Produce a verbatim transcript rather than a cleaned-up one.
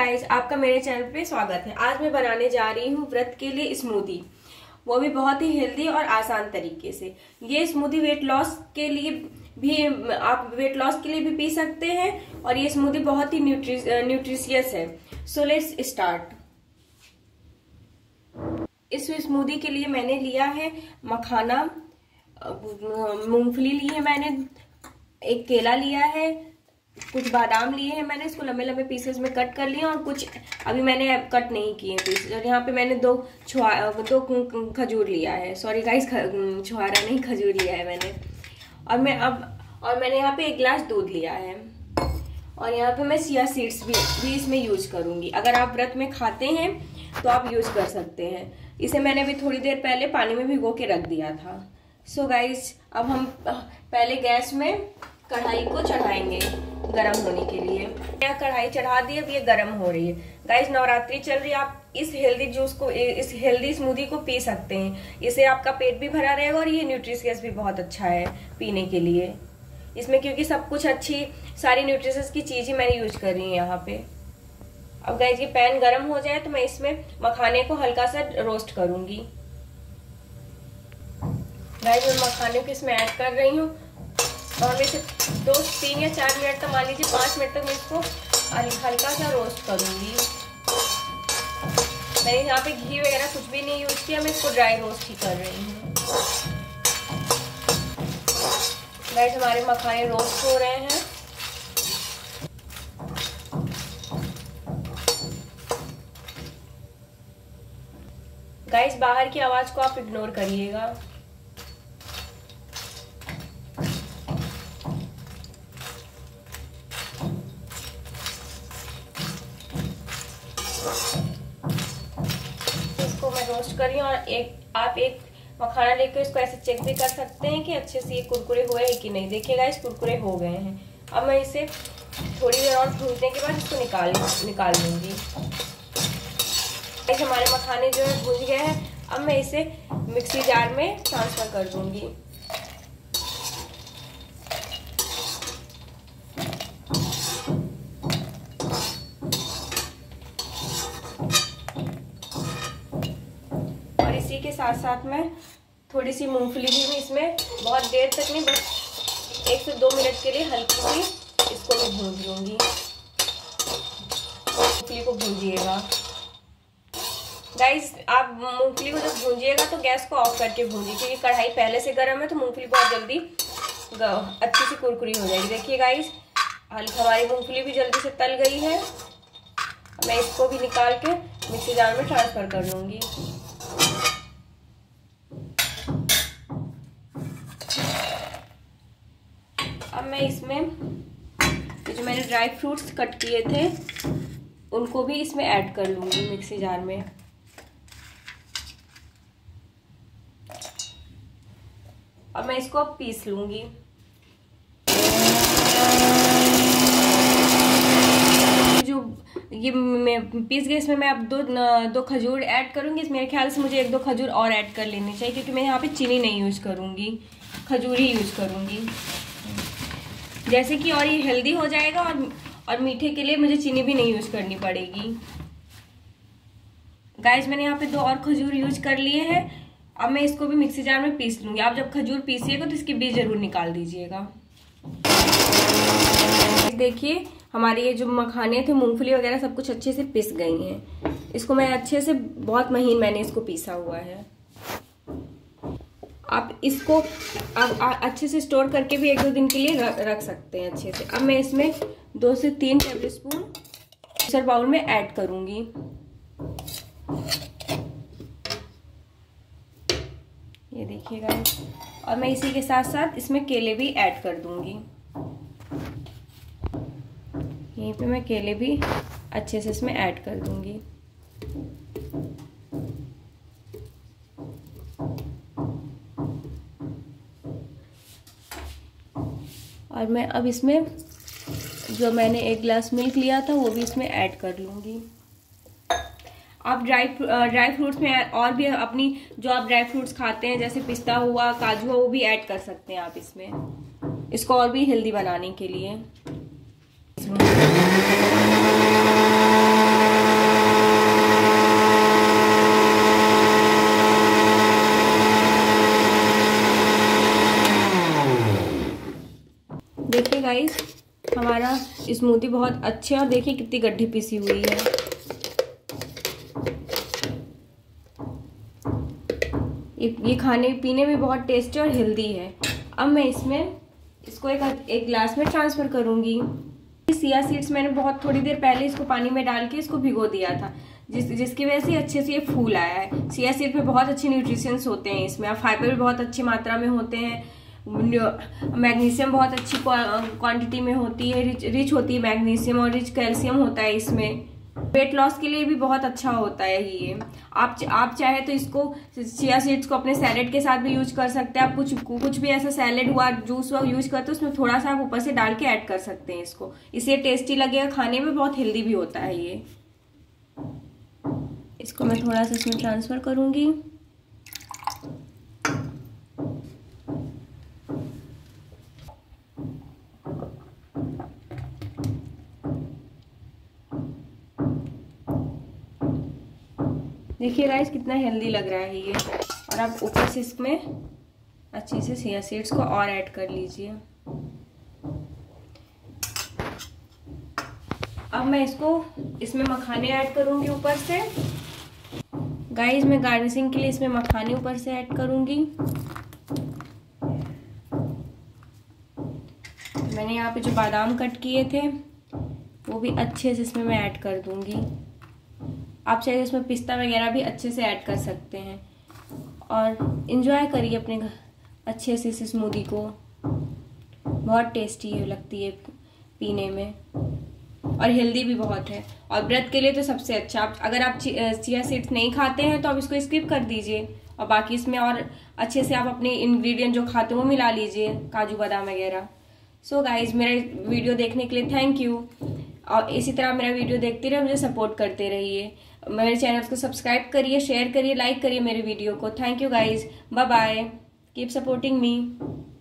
Guys, आपका मेरे channel पे स्वागत है। आज मैं बनाने जा रही हूँ व्रत के लिए स्मूदी, वो भी बहुत ही हेल्दी और आसान तरीके से। ये स्मूदी वेट लॉस के लिए भी, आप वेट लॉस के लिए भी पी सकते हैं और ये स्मूदी बहुत ही न्यूट्रिस न्यूट्रिशियस है। So let's start. इस स्मूदी के लिए मैंने लिया है मखाना, मूंगफली ली है मैंने, एक केला लिया है, कुछ बादाम लिए हैं मैंने, इसको लंबे लंबे पीसेस में कट कर लिया, और कुछ अभी मैंने कट नहीं किए पीसेस। और यहाँ पे मैंने दो छुआ दो खजूर लिया है, सॉरी गाइस, छुहारा नहीं खजूर लिया है मैंने। और मैं अब और मैंने यहाँ पे एक गिलास दूध लिया है, और यहाँ पे मैं चिया सीड्स भी, भी इसमें यूज करूंगी। अगर आप व्रत में खाते हैं तो आप यूज कर सकते हैं। इसे मैंने भी थोड़ी देर पहले पानी में भिगो के रख दिया था। सो गाइस, अब हम पहले गैस में कढ़ाई को चढ़ाएंगे गरम होने के लिए। यहाँ कढ़ाई चढ़ा दी, अब ये गरम हो रही है। गाइस, नवरात्रि चल रही है, आप इस हेल्दी जूस को, इस हेल्दी स्मूदी को पी सकते हैं। इससे आपका पेट भी भरा रहेगा और ये न्यूट्रिशियस भी बहुत अच्छा है पीने के लिए। इसमें क्योंकि सब कुछ अच्छी सारी न्यूट्रिशियस की चीज ही मैंने यूज कर रही हूँ यहाँ पे। अब गाइस, ये पैन गरम हो जाए तो मैं इसमें मखाने को हल्का सा रोस्ट करूंगी। गाइस, मैं मखाने को इसमें ऐड कर रही हूँ और मैं इसे दो तीन या चार मिनट तक, मान लीजिए पाँच मिनट तक मैं इसको हल्का सा रोस्ट करूंगी। मैंने यहाँ पे घी वगैरह कुछ भी नहीं यूज किया, मैं इसको ड्राई रोस्ट ही कर रही हूँ। गाइस, हमारे मखाने रोस्ट हो रहे हैं। गाइस, बाहर की आवाज को आप इग्नोर करिएगा। इसको मैं रोस्ट कर रही हूँ, और एक आप एक मखाना लेकर इसको ऐसे चेक भी कर सकते हैं कि अच्छे से ये कुरकुरे हुए हैं कि नहीं। देखिएगा, इस कुरकुरे हो गए हैं। अब मैं इसे थोड़ी देर और भूनने के बाद इसको निकाल निकाल लूंगी। ऐसे हमारे मखाने जो है भून गए हैं। अब मैं इसे मिक्सी जार में ट्रांसफर कर दूंगी। और इसी के साथ साथ में थोड़ी सी मूंगफली भी मैं इसमें, बहुत देर तक नहीं, बस एक से दो मिनट के लिए हल्की सी इसको मैं भून लूंगी। मूंगफली को भूंजिएगा गाइस। आप मूंगफली को जब भूंजिएगा तो गैस को ऑफ करके भूंजिए, क्योंकि कढ़ाई पहले से गर्म है तो मूंगफली बहुत जल्दी अच्छी सी कुरकुरी हो जाएगी। देखिए गाइस, हमारी मूंगफली भी जल्दी से तल गई है। मैं इसको भी निकाल के मिक्सी जार में ट्रांसफर कर लूंगी। अब मैं इसमें जो मैंने ड्राई फ्रूट्स कट किए थे उनको भी इसमें ऐड कर लूंगी मिक्सी जार में। अब मैं इसको पीस लूंगी। जो ये मैं पीस गई, इसमें मैं अब दो दो खजूर ऐड करूंगी। मेरे ख्याल से मुझे एक दो खजूर और ऐड कर लेनी चाहिए, क्योंकि मैं यहाँ पे चीनी नहीं यूज करूंगी, खजूर ही यूज करूंगी, जैसे कि और ये हेल्दी हो जाएगा और और मीठे के लिए मुझे चीनी भी नहीं यूज करनी पड़ेगी। गाइस, मैंने यहाँ पे दो और खजूर यूज कर लिए हैं। अब मैं इसको भी मिक्सी जार में पीस लूंगी। आप जब खजूर पीसिएगा तो इसके बीज जरूर निकाल दीजिएगा। देखिए, हमारे ये जो मखाने थे, मूंगफली वगैरह सब कुछ अच्छे से पिस गई हैं। इसको मैं अच्छे से, बहुत महीन मैंने इसको पीसा हुआ है। आप इसको आप अच्छे से स्टोर करके भी एक दो दिन के लिए रख सकते हैं अच्छे से। अब मैं इसमें दो से तीन टेबल स्पून मिक्सर बाउल में ऐड करूंगी। ये देखिएगा, और मैं इसी के साथ साथ इसमें केले भी ऐड कर दूंगी। यहीं पे मैं केले भी अच्छे से इसमें ऐड कर दूंगी। और मैं अब इसमें जो मैंने एक गिलास मिल्क लिया था वो भी इसमें ऐड कर लूंगी। आप ड्राई ड्राई फ्रूट्स में और भी अपनी, जो आप ड्राई फ्रूट्स खाते हैं जैसे पिस्ता हुआ, काजू हुआ, वो भी ऐड कर सकते हैं आप इसमें, इसको और भी हेल्दी बनाने के लिए। स्मूदी बहुत अच्छे, और देखिए कितनी गड्ढी पिसी हुई है। ये ये खाने पीने में बहुत टेस्टी और हेल्दी है। अब मैं इसमें इसको एक एक ग्लास में ट्रांसफर करूंगी। सिया सीड्स मैंने बहुत थोड़ी देर पहले इसको पानी में डाल के इसको भिगो दिया था, जिस जिसकी वजह से अच्छे से ये फूल आया है। सिया सीड में बहुत अच्छे न्यूट्रिशंस होते हैं इसमें, और फाइबर भी बहुत अच्छी मात्रा में होते हैं। मैग्नीशियम बहुत अच्छी क्वांटिटी में होती है, रिच रिच होती है मैग्नीशियम, और रिच कैल्शियम होता है इसमें। वेट लॉस के लिए भी बहुत अच्छा होता है ये। आप आप चाहे तो इसको चिया सीड्स को अपने सैलेड के साथ भी यूज कर सकते हैं। आप कुछ कुछ भी ऐसा सैलेड हुआ, जूस हुआ यूज करते हो, उसमें थोड़ा सा आप ऊपर से डाल के ऐड कर सकते हैं इसको। इससे टेस्टी लगेगा, खाने में बहुत हेल्दी भी होता है ये। इसको मैं थोड़ा सा इसमें ट्रांसफर करूंगी। देखिए गाइस कितना हेल्दी लग रहा है ये। और आप ऊपर से इसमें अच्छे से चिया सीड्स को और ऐड कर लीजिए। अब मैं इसको इसमें मखाने ऐड करूंगी ऊपर से। गाइस मैं गार्निशिंग के लिए इसमें मखाने ऊपर से ऐड करूंगी। मैंने यहाँ पे जो बादाम कट किए थे वो भी अच्छे से इसमें मैं ऐड कर दूंगी। आप चाहे इसमें पिस्ता वगैरह भी अच्छे से ऐड कर सकते हैं, और इंजॉय करिए अपने अच्छे से इस स्मूदी को। बहुत टेस्टी लगती है पीने में, और हेल्दी भी बहुत है, और व्रत के लिए तो सबसे अच्छा। आप अगर आप चिया सीड्स नहीं खाते हैं तो आप इसको स्किप कर दीजिए, और बाकी इसमें और अच्छे से आप अपने इंग्रेडिएंट जो खाते हैं वो मिला लीजिए, काजू बादाम वगैरह। सो गाइज मेरा वीडियो देखने के लिए थैंक यू, और इसी तरह मेरा वीडियो देखते रहिए, मुझे सपोर्ट करते रहिए। मेरे चैनल को सब्सक्राइब करिए, शेयर करिए, लाइक करिए मेरे वीडियो को। Thank you guys, bye bye, keep supporting me.